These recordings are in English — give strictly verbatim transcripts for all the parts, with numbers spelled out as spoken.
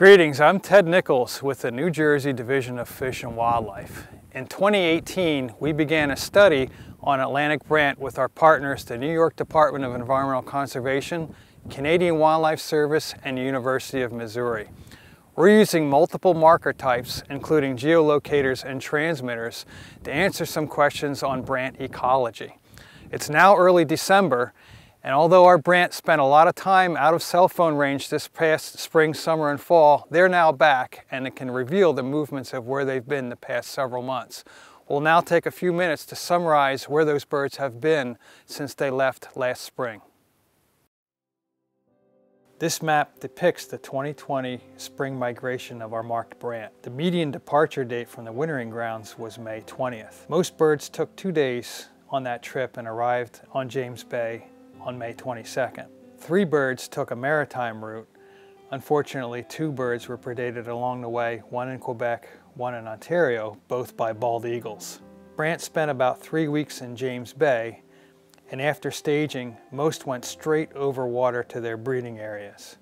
Greetings, I'm Ted Nichols with the New Jersey Division of Fish and Wildlife. In twenty eighteen, we began a study on Atlantic Brant with our partners, the New York Department of Environmental Conservation, Canadian Wildlife Service, and University of Missouri. We're using multiple marker types, including geolocators and transmitters, to answer some questions on Brant ecology. It's now early December, and although our Brant spent a lot of time out of cell phone range this past spring, summer, and fall, they're now back, and it can reveal the movements of where they've been the past several months. We'll now take a few minutes to summarize where those birds have been since they left last spring. This map depicts the twenty twenty spring migration of our marked Brant. The median departure date from the wintering grounds was May twentieth. Most birds took two days on that trip and arrived on James Bay on May twenty-second. Three birds took a maritime route. Unfortunately, two birds were predated along the way, one in Quebec, one in Ontario, both by bald eagles. Brant spent about three weeks in James Bay, and after staging, most went straight over water to their breeding areas.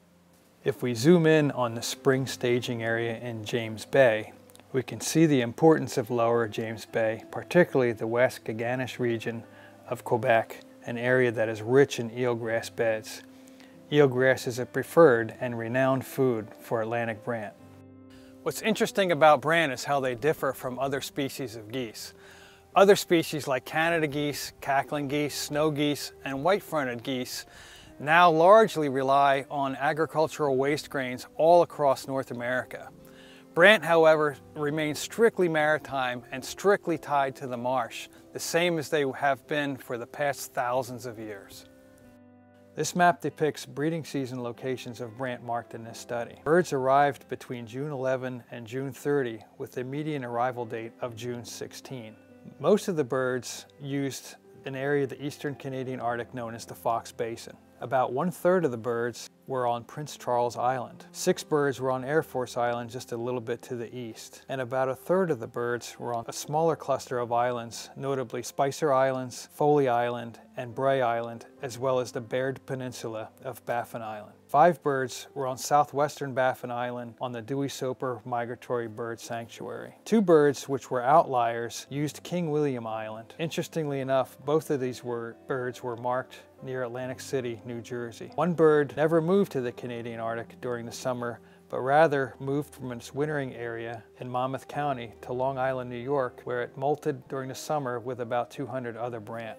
If we zoom in on the spring staging area in James Bay, we can see the importance of lower James Bay, particularly the West Gaganish region of Quebec, an area that is rich in eelgrass beds. Eelgrass is a preferred and renowned food for Atlantic Brant. What's interesting about Brant is how they differ from other species of geese. Other species like Canada geese, cackling geese, snow geese, and white-fronted geese now largely rely on agricultural waste grains all across North America. Brant, however, remains strictly maritime and strictly tied to the marsh, the same as they have been for the past thousands of years. This map depicts breeding season locations of Brant marked in this study. Birds arrived between June eleventh and June thirtieth with the median arrival date of June sixteenth. Most of the birds used an area of the eastern Canadian Arctic known as the Fox Basin. About one-third of the birds were on Prince Charles Island. Six birds were on Air Force Island just a little bit to the east. And about a third of the birds were on a smaller cluster of islands, notably Spicer Islands, Foley Island, and Bray Island, as well as the Baird Peninsula of Baffin Island. Five birds were on southwestern Baffin Island on the Dewey-Soper Migratory Bird Sanctuary. Two birds, which were outliers, used King William Island. Interestingly enough, both of these were, birds were marked near Atlantic City, New Jersey. One bird never moved to the Canadian Arctic during the summer, but rather moved from its wintering area in Monmouth County to Long Island, New York, where it molted during the summer with about two hundred other Brant.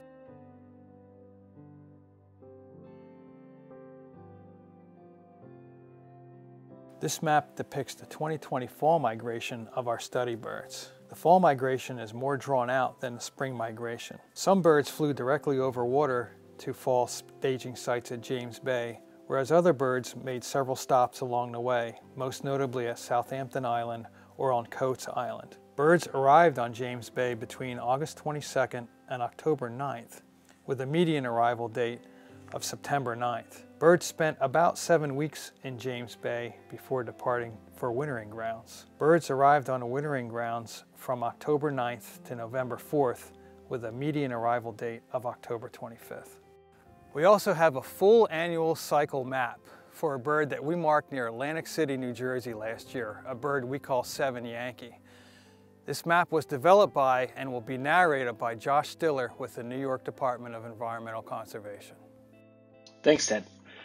This map depicts the twenty twenty fall migration of our study birds. The fall migration is more drawn out than the spring migration. Some birds flew directly over water to fall staging sites at James Bay, whereas other birds made several stops along the way, most notably at Southampton Island or on Coates Island. Birds arrived on James Bay between August twenty-second and October ninth, with a median arrival date of September ninth. Birds spent about seven weeks in James Bay before departing for wintering grounds. Birds arrived on the wintering grounds from October ninth to November fourth, with a median arrival date of October twenty-fifth. We also have a full annual cycle map for a bird that we marked near Atlantic City, New Jersey last year, a bird we call Seven Yankee. This map was developed by and will be narrated by Josh Stiller with the New York Department of Environmental Conservation. Thanks, Ted.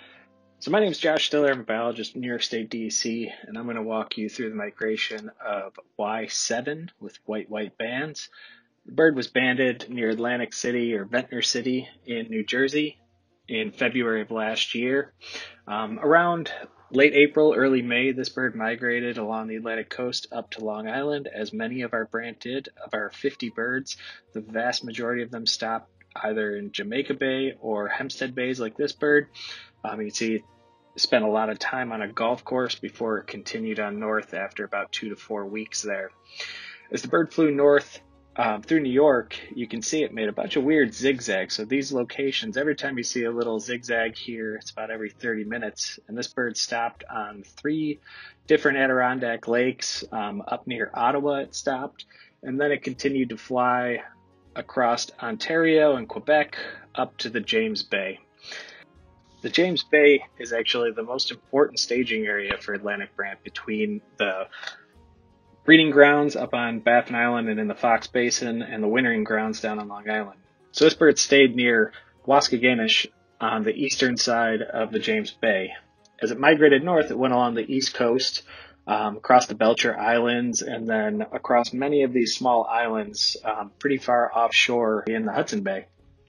So my name is Josh Stiller. I'm a biologist at New York State D E C, and I'm going to walk you through the migration of Y seven with white-white bands. The bird was banded near Atlantic City or Ventnor City in New Jersey in February of last year. Um, around late April, early May, this bird migrated along the Atlantic coast up to Long Island, as many of our Brant did. Of our fifty birds, the vast majority of them stopped either in Jamaica Bay or Hempstead Bays like this bird. Um, you can see it spent a lot of time on a golf course before it continued on north after about two to four weeks there. As the bird flew north Um, through New York, you can see it made a bunch of weird zigzags. So these locations, every time you see a little zigzag here, it's about every thirty minutes. And this bird stopped on three different Adirondack lakes. Um, up near Ottawa it stopped. And then it continued to fly across Ontario and Quebec up to the James Bay. The James Bay is actually the most important staging area for Atlantic brant between the breeding grounds up on Baffin Island and in the Fox Basin and the wintering grounds down on Long Island. So this bird stayed near Waskaganish on the eastern side of the James Bay. As it migrated north, it went along the east coast, um, across the Belcher Islands, and then across many of these small islands um, pretty far offshore in the Hudson Bay.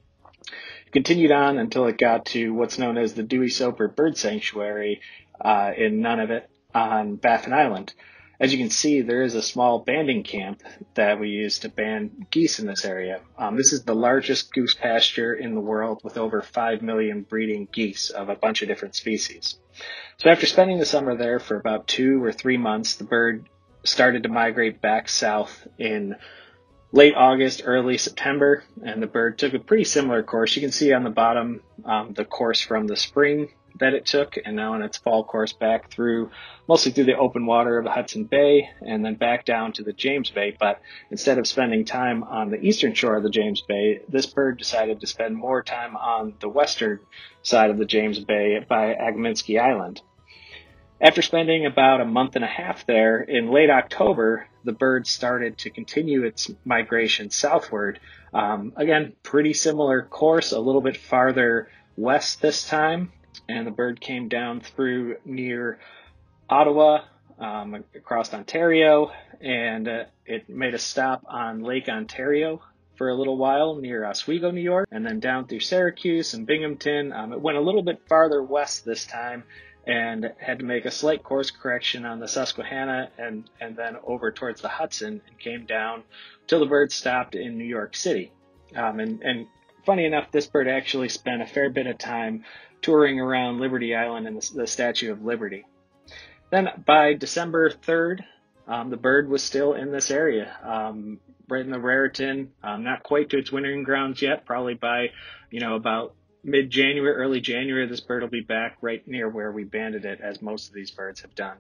It continued on until it got to what's known as the Dewey Soper Bird Sanctuary uh, in Nunavut on Baffin Island. As you can see, there is a small banding camp that we use to band geese in this area. Um, this is the largest goose pasture in the world with over five million breeding geese of a bunch of different species. So after spending the summer there for about two or three months, the bird started to migrate back south in late August, early September, and the bird took a pretty similar course. You can see on the bottom um, the course from the spring that it took, and now in its fall course back through, mostly through the open water of the Hudson Bay, and then back down to the James Bay. But instead of spending time on the eastern shore of the James Bay, this bird decided to spend more time on the western side of the James Bay by Agaminsky Island. After spending about a month and a half there, in late October, the bird started to continue its migration southward. Um, again, pretty similar course, a little bit farther west this time. And the bird came down through near Ottawa, um, across Ontario, and uh, it made a stop on Lake Ontario for a little while near Oswego, New York, and then down through Syracuse and Binghamton. Um, it went a little bit farther west this time and had to make a slight course correction on the Susquehanna and, and then over towards the Hudson, and came down till the bird stopped in New York City. Um, and, and funny enough, this bird actually spent a fair bit of time touring around Liberty Island and the, the Statue of Liberty. Then by December third, um, the bird was still in this area, um, right in the Raritan, um, not quite to its wintering grounds yet. Probably by, you know, about mid-January, early January, this bird will be back right near where we banded it, as most of these birds have done.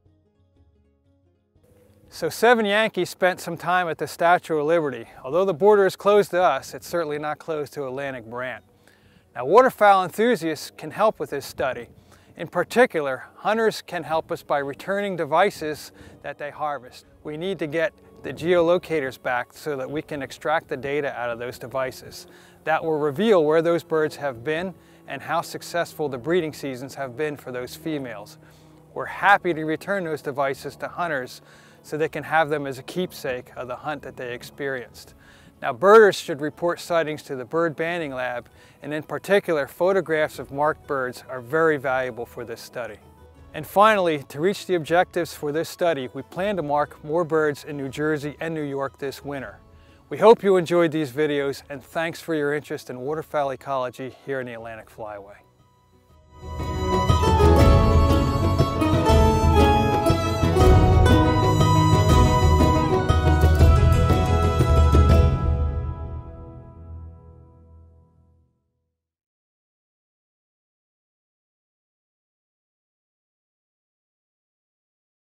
So Seven Yankees spent some time at the Statue of Liberty. Although the border is closed to us, it's certainly not closed to Atlantic brant. Now, waterfowl enthusiasts can help with this study. In particular, hunters can help us by returning devices that they harvest. We need to get the geolocators back so that we can extract the data out of those devices. That will reveal where those birds have been and how successful the breeding seasons have been for those females. We're happy to return those devices to hunters so they can have them as a keepsake of the hunt that they experienced. Now, birders should report sightings to the bird banding lab, and in particular, photographs of marked birds are very valuable for this study. And finally, to reach the objectives for this study, we plan to mark more birds in New Jersey and New York this winter. We hope you enjoyed these videos, and thanks for your interest in waterfowl ecology here in the Atlantic Flyway.